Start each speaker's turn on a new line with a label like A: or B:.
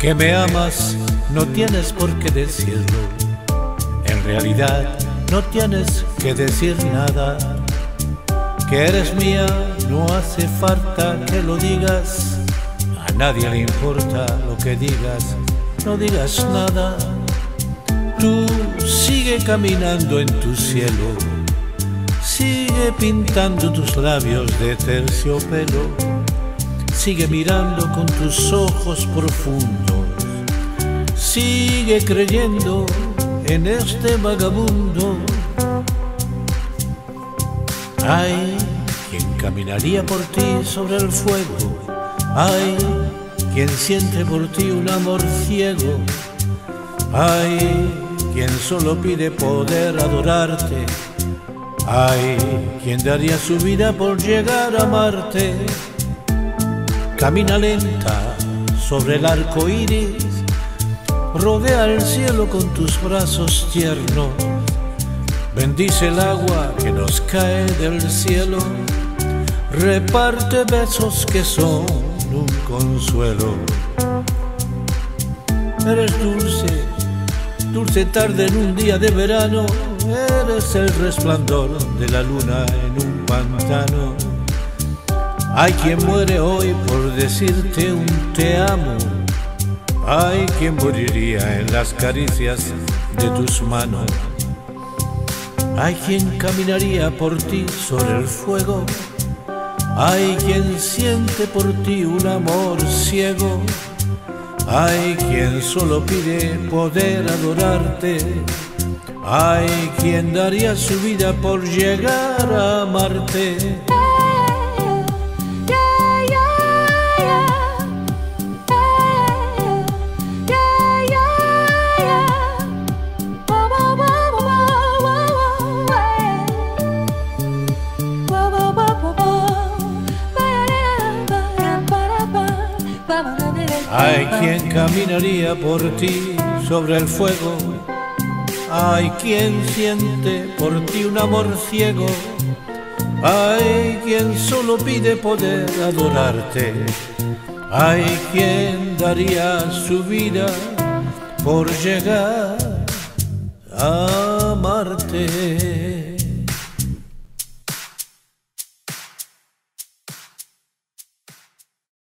A: Que me amas no tienes por qué decirlo, en realidad no tienes que decir nada. Que eres mía no hace falta que lo digas, a nadie le importa lo que digas, no digas nada. Tú sigue caminando en tu cielo, sigue pintando tus labios de terciopelo, sigue mirando con tus ojos profundos, sigue creyendo en este vagabundo. Hay quien caminaría por ti sobre el fuego, hay quien siente por ti un amor ciego, hay quien solo pide poder adorarte, hay quien daría su vida por llegar a amarte. Camina lenta sobre el arco iris, rodea el cielo con tus brazos tiernos, bendice el agua que nos cae del cielo, reparte besos que son un consuelo. Eres dulce, dulce tarde en un día de verano, eres el resplandor de la luna en un pantano. Hay quien muere hoy por decirte un te amo, hay quien moriría en las caricias de tus manos, hay quien caminaría por ti sobre el fuego, hay quien siente por ti un amor ciego, hay quien solo pide poder adorarte, hay quien daría su vida por llegar a amarte. Hay quien caminaría por ti sobre el fuego, hay quien siente por ti un amor ciego, hay quien solo pide poder adorarte, hay quien daría su vida por llegar a amarte.